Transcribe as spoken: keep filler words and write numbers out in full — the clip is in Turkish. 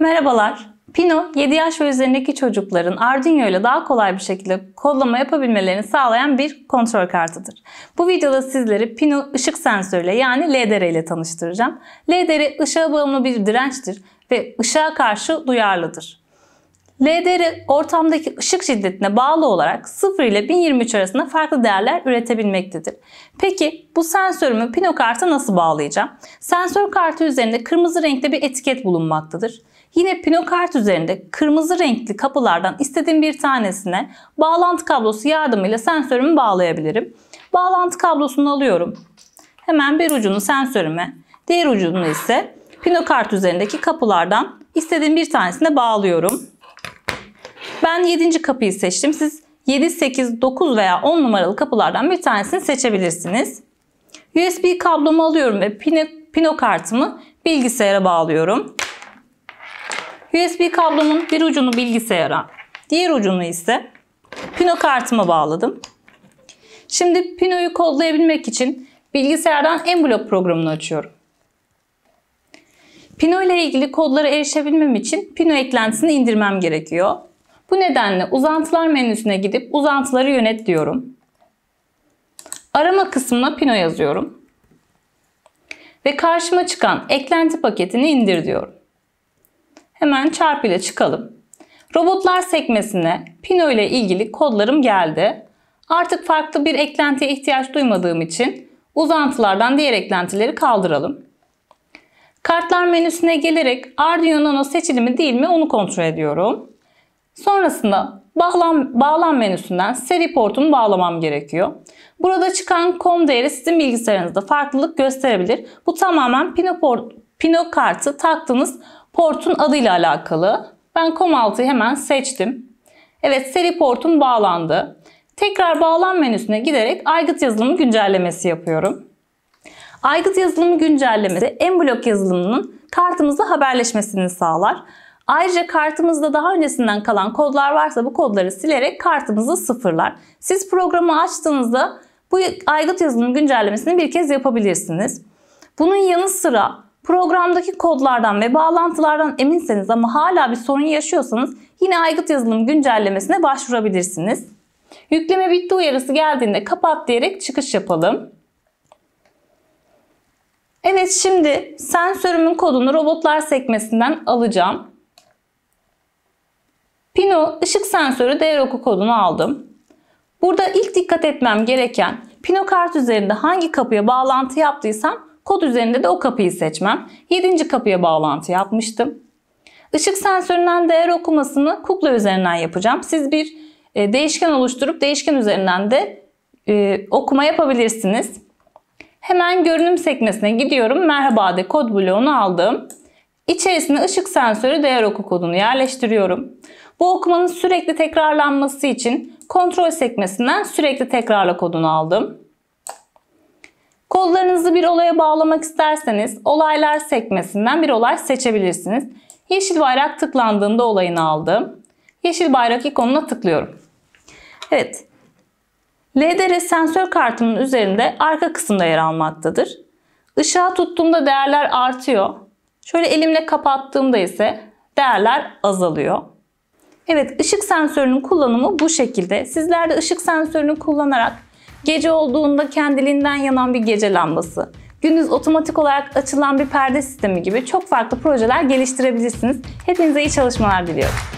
Merhabalar. Pino, yedi yaş ve üzerindeki çocukların Arduino ile daha kolay bir şekilde kodlama yapabilmelerini sağlayan bir kontrol kartıdır. Bu videoda sizleri Pino ışık sensörüyle yani L D R ile tanıştıracağım. L D R ışığa bağımlı bir dirençtir ve ışığa karşı duyarlıdır. L D R ortamdaki ışık şiddetine bağlı olarak sıfır ile bin yirmi üç arasında farklı değerler üretebilmektedir. Peki bu sensörümü Pino karta nasıl bağlayacağım? Sensör kartı üzerinde kırmızı renkte bir etiket bulunmaktadır. Yine Pino kart üzerinde kırmızı renkli kapılardan istediğim bir tanesine bağlantı kablosu yardımıyla sensörümü bağlayabilirim. Bağlantı kablosunu alıyorum. Hemen bir ucunu sensörüme, diğer ucunu ise Pino kart üzerindeki kapılardan istediğim bir tanesine bağlıyorum. Ben yedinci kapıyı seçtim. Siz yedi, sekiz, dokuz veya on numaralı kapılardan bir tanesini seçebilirsiniz. U S B kablomu alıyorum ve Pino, Pino kartımı bilgisayara bağlıyorum. U S B kablomun bir ucunu bilgisayara, diğer ucunu ise Pino kartıma bağladım. Şimdi Pino'yu kodlayabilmek için bilgisayardan Emblock programını açıyorum. Pino ile ilgili kodlara erişebilmem için Pino eklentisini indirmem gerekiyor. Bu nedenle uzantılar menüsüne gidip uzantıları yönet diyorum. Arama kısmına Pino yazıyorum. Ve karşıma çıkan eklenti paketini indir diyorum. Hemen çarpı ile çıkalım. Robotlar sekmesine Pino ile ilgili kodlarım geldi. Artık farklı bir eklentiye ihtiyaç duymadığım için uzantılardan diğer eklentileri kaldıralım. Kartlar menüsüne gelerek Arduino Nano seçili mi değil mi onu kontrol ediyorum. Sonrasında bağlan, bağlan menüsünden seri portumu bağlamam gerekiyor. Burada çıkan com değeri sizin bilgisayarınızda farklılık gösterebilir. Bu tamamen Pino, port, Pino kartı taktığınız portun adıyla alakalı. Ben com altıyı hemen seçtim. Evet, seri portum bağlandı. Tekrar bağlan menüsüne giderek aygıt yazılımı güncellemesi yapıyorum. Aygıt yazılımı güncellemesi Emblock yazılımının kartımızla haberleşmesini sağlar. Ayrıca kartımızda daha öncesinden kalan kodlar varsa bu kodları silerek kartımızı sıfırlar. Siz programı açtığınızda bu aygıt yazılımı güncellemesini bir kez yapabilirsiniz. Bunun yanı sıra programdaki kodlardan ve bağlantılardan eminseniz ama hala bir sorun yaşıyorsanız yine aygıt yazılım güncellemesine başvurabilirsiniz. Yükleme bitti uyarısı geldiğinde kapat diyerek çıkış yapalım. Evet, şimdi sensörümün kodunu robotlar sekmesinden alacağım. Pino ışık sensörü değer oku kodunu aldım. Burada ilk dikkat etmem gereken Pino kart üzerinde hangi kapıya bağlantı yaptıysam kod üzerinde de o kapıyı seçmem. yedinci kapıya bağlantı yapmıştım. Işık sensöründen değer okumasını kukla üzerinden yapacağım. Siz bir e, değişken oluşturup değişken üzerinden de e, okuma yapabilirsiniz. Hemen görünüm sekmesine gidiyorum. Merhaba de kod bloğunu aldım. İçerisine ışık sensörü değer oku kodunu yerleştiriyorum. Bu okumanın sürekli tekrarlanması için kontrol sekmesinden sürekli tekrarla kodunu aldım. Kodlarınızı bir olaya bağlamak isterseniz olaylar sekmesinden bir olay seçebilirsiniz. Yeşil bayrak tıklandığında olayını aldım. Yeşil bayrak ikonuna tıklıyorum. Evet. L D R sensör kartımın üzerinde arka kısımda yer almaktadır. Işığa tuttuğumda değerler artıyor. Şöyle elimle kapattığımda ise değerler azalıyor. Evet, ışık sensörünün kullanımı bu şekilde. Sizler de ışık sensörünü kullanarak gece olduğunda kendiliğinden yanan bir gece lambası, gündüz otomatik olarak açılan bir perde sistemi gibi çok farklı projeler geliştirebilirsiniz. Hepinize iyi çalışmalar diliyorum.